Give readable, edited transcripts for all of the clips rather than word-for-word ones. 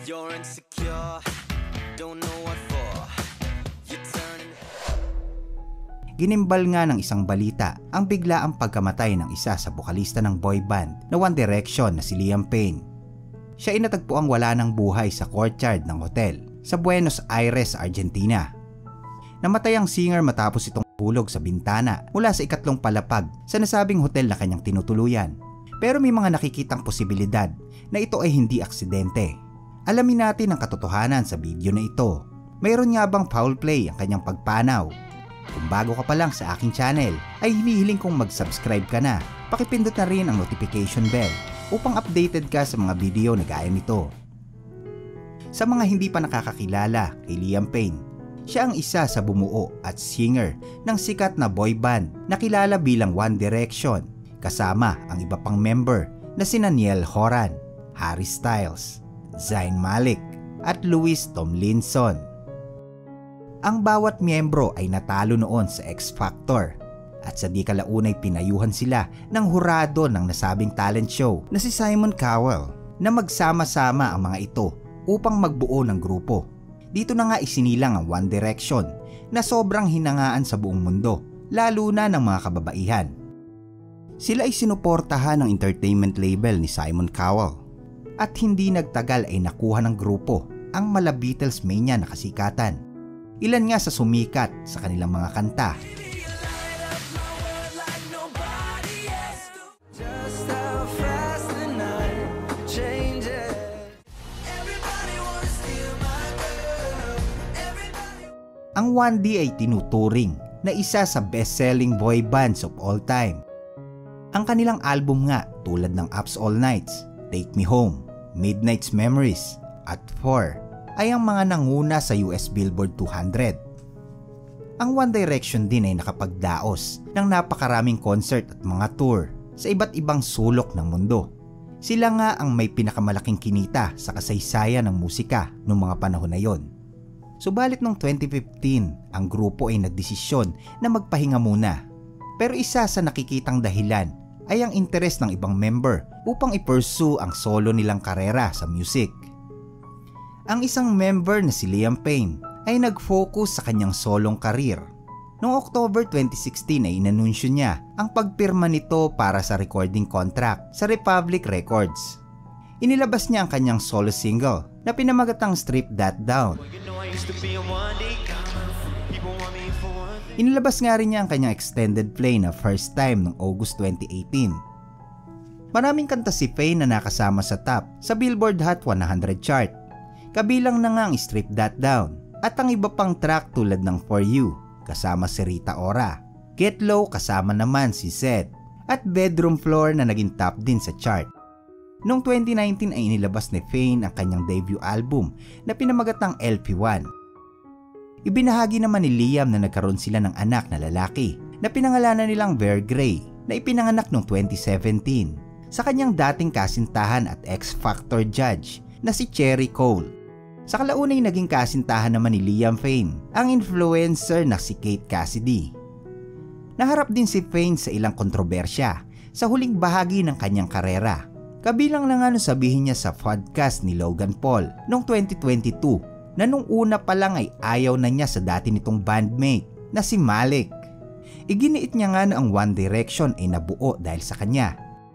You're insecure, don't know what for. You turn. Ginimbal nga ng isang balita ang biglaang pagkamatay ng isa sa bokalista ng boy band na One Direction na si Liam Payne. Siya ay natagpuang wala ng buhay sa courtyard ng hotel sa Buenos Aires, Argentina. Namatay ang singer matapos itong hulog sa bintana mula sa ikatlong palapag sa nasabing hotel na kanyang tinutuluyan. Pero may mga nakikitang posibilidad na ito ay hindi aksidente. Alamin natin ang katotohanan sa video na ito. Mayroon nga bang foul play ang kanyang pagpanaw? Kung bago ka pa lang sa aking channel, ay hinihiling kong mag-subscribe ka na. Pakipindot na rin ang notification bell upang updated ka sa mga video na gaya nito. Sa mga hindi pa nakakakilala kay Liam Payne, siya ang isa sa bumuo at singer ng sikat na boy band na kilala bilang One Direction, kasama ang iba pang member na sina Niall Horan, Harry Styles, Zayn Malik at Louis Tomlinson. Ang bawat miyembro ay natalo noon sa X Factor at sa di kalaunay pinayuhan sila ng hurado ng nasabing talent show na si Simon Cowell na magsama-sama ang mga ito upang magbuo ng grupo. Dito na nga isinilang ang One Direction na sobrang hinangaan sa buong mundo, lalo na ng mga kababaihan. Sila ay sinuportahan ng entertainment label ni Simon Cowell at hindi nagtagal ay nakuha ng grupo ang mala Beatles mania na kasikatan. Ilan nga sa sumikat sa kanilang mga kanta. Ang 1D ay tinuturing na isa sa best-selling boy bands of all time. Ang kanilang album nga tulad ng Ups All Nights, Take Me Home, Midnight's Memories at 4 ay ang mga nanguna sa US Billboard 200. Ang One Direction din ay nakapagdaos ng napakaraming concert at mga tour sa iba't ibang sulok ng mundo. Sila nga ang may pinakamalaking kinita sa kasaysayan ng musika noong mga panahon na yon. Subalit noong 2015, ang grupo ay nagdesisyon na magpahinga muna. Pero isa sa nakikitang dahilan ay ang interes ng ibang member upang i-pursue ang solo nilang karera sa music. Ang isang member na si Liam Payne ay nag-focus sa kanyang solong karir. Noong October 2016 ay inanunsyo niya ang pagpirma nito para sa recording contract sa Republic Records. Inilabas niya ang kanyang solo single na pinamagatang Strip That Down. Inilabas nga rin niya ang kanyang extended play na First Time noong August 2018. Maraming kanta si Payne na nakasama sa top sa Billboard Hot 100 chart. Kabilang na nga ang Strip That Down at ang iba pang track tulad ng For You kasama si Rita Ora, Get Low kasama naman si Zedd at Bedroom Floor na naging top din sa chart. Noong 2019 ay inilabas ni Payne ang kanyang debut album na pinamagatang LP1. Ibinahagi naman ni Liam na nagkaroon sila ng anak na lalaki na pinangalanan nilang Bear Gray na ipinanganak noong 2017 sa kanyang dating kasintahan at X Factor judge na si Cherry Cole. Sa kalaunay naging kasintahan naman ni Liam Payne ang influencer na si Kate Cassidy. Naharap din si Payne sa ilang kontrobersya sa huling bahagi ng kanyang karera. Kabilang na nga nung sabihin niya sa podcast ni Logan Paul noong 2022 na nung una pa lang ay ayaw na niya sa dati nitong bandmate na si Malik. Iginiit niya nga na ang One Direction ay nabuo dahil sa kanya.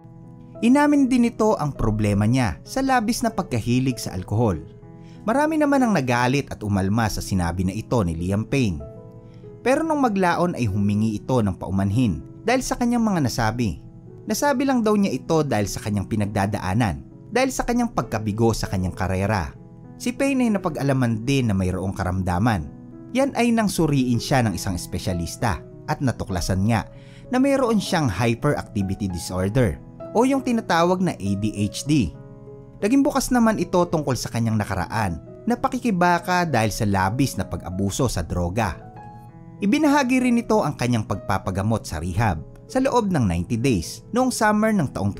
Inamin din nito ang problema niya sa labis na pagkahilig sa alkohol. Marami naman ang nagalit at umalma sa sinabi na ito ni Liam Payne. Pero nung maglaon ay humingi ito ng paumanhin dahil sa kanyang mga nasabi. Nasabi lang daw niya ito dahil sa kanyang pinagdadaanan, dahil sa kanyang pagkabigo sa kanyang karera. Si Payne ay napag-alaman din na mayroong karamdaman. Yan ay nang suriin siya ng isang espesyalista at natuklasan nga na mayroon siyang hyperactivity disorder o yung tinatawag na ADHD. Naging bukas naman ito tungkol sa kanyang nakaraan na pakikibaka dahil sa labis na pag-abuso sa droga. Ibinahagi rin ito ang kanyang pagpapagamot sa rehab sa loob ng 90 days noong summer ng taong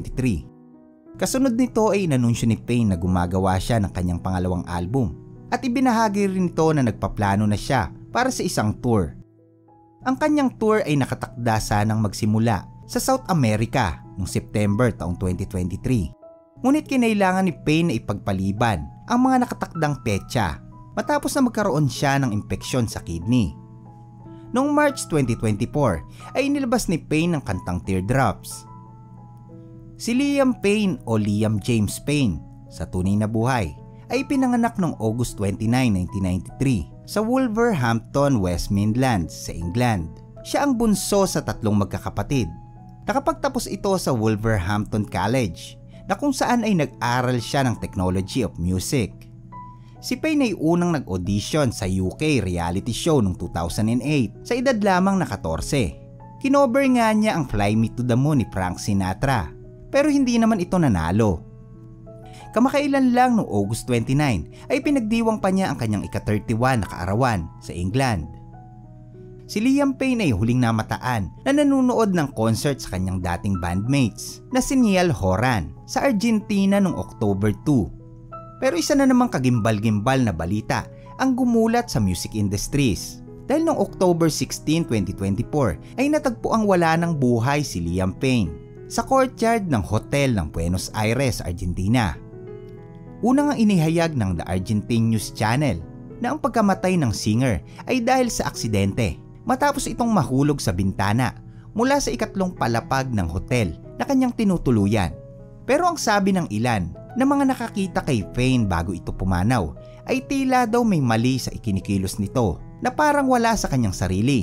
2023. Kasunod nito ay inanunsyo ni Payne na gumagawa siya ng kanyang pangalawang album at ibinahagi rin ito na nagpaplano na siya para sa isang tour. Ang kanyang tour ay nakatakda sanang magsimula sa South America noong September taong 2023. Ngunit kinailangan ni Payne na ipagpaliban ang mga nakatakdang petsa matapos na magkaroon siya ng impeksyon sa kidney. Noong March 2024 ay inilabas ni Payne ang kantang Teardrops. Si Liam Payne o Liam James Payne sa tunay na buhay ay pinanganak noong August 29, 1993 sa Wolverhampton, West Midlands sa England. Siya ang bunso sa 3 magkakapatid. Nakapagtapos ito sa Wolverhampton College na kung saan ay nag-aral siya ng Technology of Music. Si Payne ay unang nag-audition sa UK reality show noong 2008 sa edad lamang na 14. Kinover nga niya ang Fly Me to the Moon ni Frank Sinatra pero hindi naman ito nanalo. Kamakailan lang noong August 29 ay pinagdiwang pa niya ang kanyang ika-31 na kaarawan sa England. Si Liam Payne ay huling namataan na nanunood ng concert sa kanyang dating bandmates na si Niall Horan sa Argentina noong October 2. Pero isa na namang kagimbal-gimbal na balita ang gumulat sa music industries. Dahil noong October 16, 2024 ay natagpuang wala ng buhay si Liam Payne sa courtyard ng hotel ng Buenos Aires, Argentina. Unang ang inihayag ng The Argentine News Channel na ang pagkamatay ng singer ay dahil sa aksidente matapos itong mahulog sa bintana mula sa ikatlong palapag ng hotel na kanyang tinutuluyan. Pero ang sabi ng ilan na mga nakakita kay Payne bago ito pumanaw ay tila daw may mali sa ikinikilos nito na parang wala sa kanyang sarili.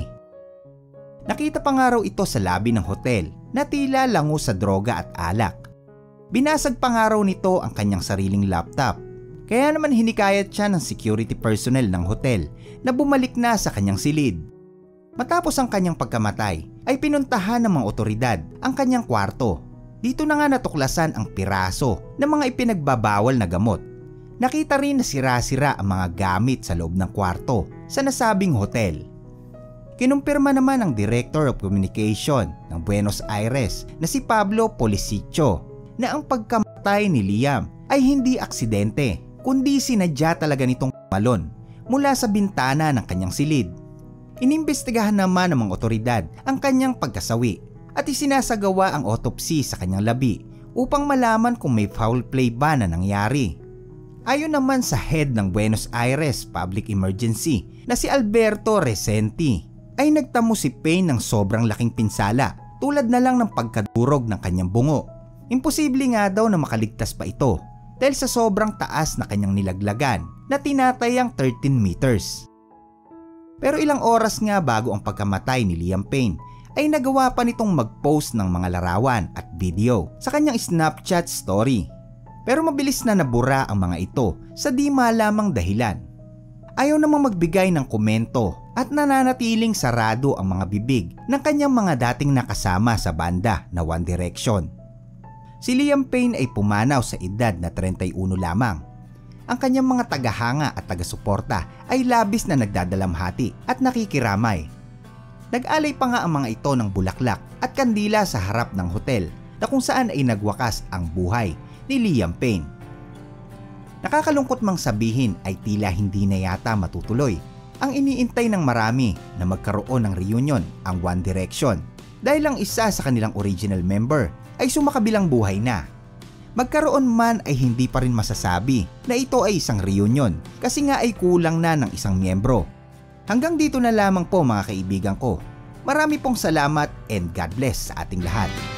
Nakita pa nga raw ito sa lobby ng hotel na tila lango sa droga at alak. Binasag pa nga raw nito ang kanyang sariling laptop. Kaya naman hinikayat siya ng security personnel ng hotel na bumalik na sa kanyang silid. Matapos ang kanyang pagkamatay ay pinuntahan ng mga otoridad ang kanyang kwarto. Dito na nga natuklasan ang piraso ng mga ipinagbabawal na gamot. Nakita rin na sira-sira ang mga gamit sa loob ng kwarto sa nasabing hotel. Kinumpirma naman ng Director of Communication ng Buenos Aires na si Pablo Policicho na ang pagkamatay ni Liam ay hindi aksidente kundi sinadya talaga nitong malon mula sa bintana ng kanyang silid. Inimbestigahan naman ng mga otoridad ang kanyang pagkasawi at isinasagawa ang autopsy sa kanyang labi upang malaman kung may foul play ba na nangyari. Ayon naman sa head ng Buenos Aires Public Emergency na si Alberto Recenti ay nagtamo si Payne ng sobrang laking pinsala tulad na lang ng pagkadurog ng kanyang bungo. Imposible nga daw na makaligtas pa ito dahil sa sobrang taas na kanyang nilaglagan na tinatayang 13 meters. Pero ilang oras nga bago ang pagkamatay ni Liam Payne ay nagawa pa nitong mag-post ng mga larawan at video sa kanyang Snapchat story. Pero mabilis na nabura ang mga ito sa di malamang dahilan. Ayaw namang magbigay ng komento at nananatiling sarado ang mga bibig ng kanyang mga dating nakasama sa banda na One Direction. Si Liam Payne ay pumanaw sa edad na 31 lamang. Ang kanyang mga tagahanga at taga-suporta ay labis na nagdadalamhati at nakikiramay. Nag-alay pa nga ang mga ito ng bulaklak at kandila sa harap ng hotel na kung saan ay nagwakas ang buhay ni Liam Payne. Nakakalungkot mang sabihin ay tila hindi na yata matutuloy ang iniintay ng marami na magkaroon ng reunion ang One Direction dahil ang isa sa kanilang original member ay sumakabilang buhay na. Magkaroon man ay hindi pa rin masasabi na ito ay isang reunion kasi nga ay kulang na ng isang miyembro. Hanggang dito na lamang po mga kaibigan ko. Marami pong salamat and God bless sa ating lahat.